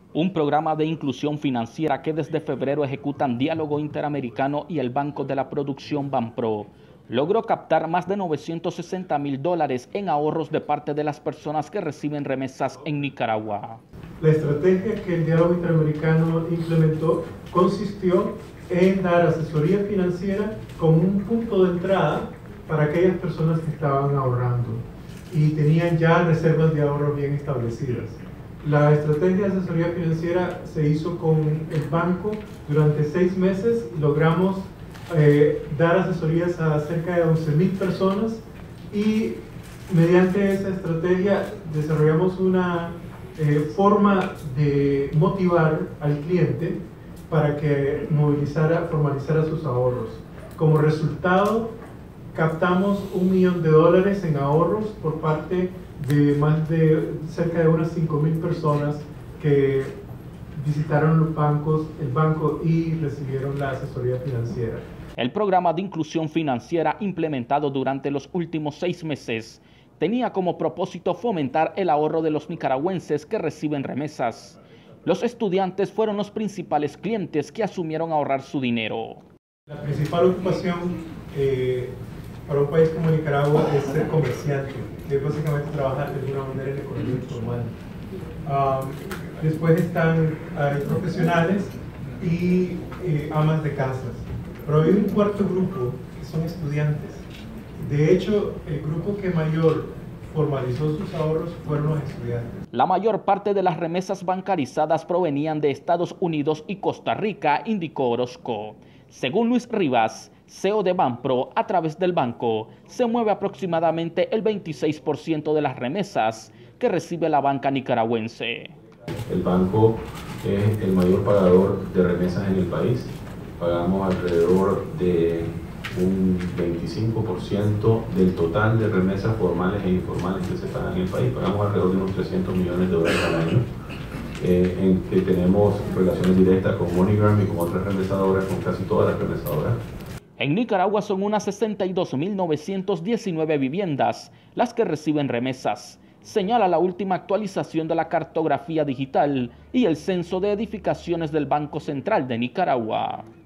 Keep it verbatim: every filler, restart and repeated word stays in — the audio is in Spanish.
Un programa de inclusión financiera que desde febrero ejecutan Diálogo Interamericano y el Banco de la Producción Banpro logró captar más de novecientos sesenta mil dólares en ahorros de parte de las personas que reciben remesas en Nicaragua. La estrategia que el Diálogo Interamericano implementó consistió en dar asesoría financiera como un punto de entrada para aquellas personas que estaban ahorrando y tenían ya reservas de ahorro bien establecidas. La estrategia de asesoría financiera se hizo con el banco durante seis meses y logramos eh, dar asesorías a cerca de once mil personas y mediante esa estrategia desarrollamos una eh, forma de motivar al cliente para que movilizara, formalizara sus ahorros. Como resultado, captamos un millón de dólares en ahorros por parte de más de cerca de unas cinco mil personas que visitaron los bancos, el banco y recibieron la asesoría financiera. El programa de inclusión financiera implementado durante los últimos seis meses tenía como propósito fomentar el ahorro de los nicaragüenses que reciben remesas. Los estudiantes fueron los principales clientes que asumieron ahorrar su dinero. La principal ocupación eh, para un país como Nicaragua es ser comerciante, es básicamente trabajar de alguna manera en la economía informal. Um, después están uh, profesionales y eh, amas de casas, pero hay un cuarto grupo que son estudiantes. De hecho, el grupo que mayor formalizó sus ahorros fueron los estudiantes. La mayor parte de las remesas bancarizadas provenían de Estados Unidos y Costa Rica, indicó Orozco. Según Luis Rivas, C E O de Banpro, a través del banco, se mueve aproximadamente el veintiséis por ciento de las remesas que recibe la banca nicaragüense. El banco es el mayor pagador de remesas en el país. Pagamos alrededor de un veinticinco por ciento del total de remesas formales e informales que se pagan en el país. Pagamos alrededor de unos trescientos millones de dólares al año, eh, en que tenemos relaciones directas con MoneyGram y con otras remesadoras, con casi todas las remesadoras. En Nicaragua son unas sesenta y dos mil novecientas diecinueve viviendas las que reciben remesas, señala la última actualización de la cartografía digital y el censo de edificaciones del Banco Central de Nicaragua.